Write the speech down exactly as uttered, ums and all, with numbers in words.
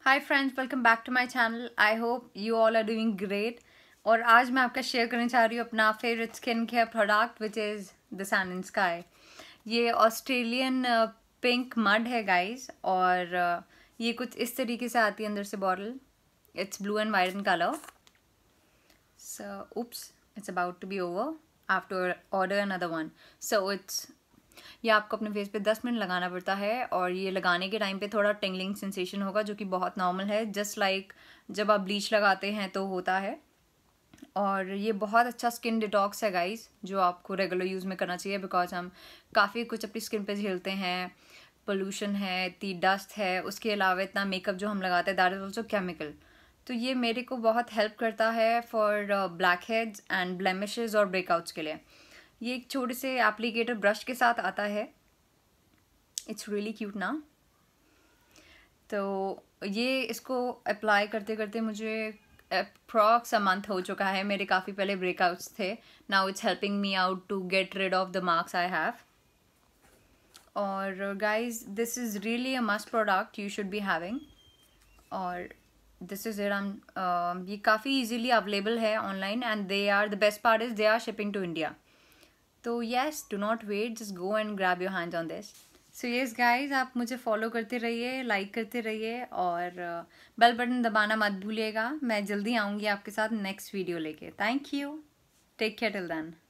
Hi friends, welcome back to my channel. I hope you all are doing great. और आज मैं आपका share करने चाह रही हूँ अपना favourite skin care product which is the sun in sky. ये ऑस्ट्रेलियन पिंक मड है गाइस, और uh, ये कुछ इस तरीके से आती है अंदर से bottle. It's blue and white in colour. So oops, it's about to be over. I have to order another one. So it's ये आपको अपने फेस पे दस मिनट लगाना पड़ता है, और ये लगाने के टाइम पे थोड़ा टिंगलिंग सेंसेशन होगा जो कि बहुत नॉर्मल है, जस्ट लाइक like जब आप ब्लीच लगाते हैं तो होता है। और ये बहुत अच्छा स्किन डिटॉक्स है गाइस, जो आपको रेगुलर यूज़ में करना चाहिए, बिकॉज हम काफ़ी कुछ अपनी स्किन पे झेलते हैं। पोल्यूशन है, इतनी डस्ट है, उसके अलावा इतना मेकअप जो हम लगाते हैं दैट इज़ ऑल्सो केमिकल। तो ये मेरे को बहुत हेल्प करता है for black heads and blemishes और ब्रेकआउट्स के लिए। ये एक छोटे से एप्लीकेटर ब्रश के साथ आता है। इट्स रियली क्यूट ना। तो ये इसको अप्लाई करते करते मुझे अप्रॉक्स अ मंथ हो चुका है। मेरे काफ़ी पहले ब्रेकआउट्स थे। Now it's helping me out to get rid of the marks I have. और guys, this is really a must product you should be having. और दिस इज़ इट आई ये काफ़ी ईजिली अवेलेबल है online, and they are the best part is they are shipping to India. तो yes, do not wait, just go and grab your hands on this. So yes guys, आप मुझे follow करते रहिए, like करते रहिए, और bell button दबाना मत भूलिएगा। मैं जल्दी आऊँगी आपके साथ नेक्स्ट वीडियो लेके। Thank you, take care till then.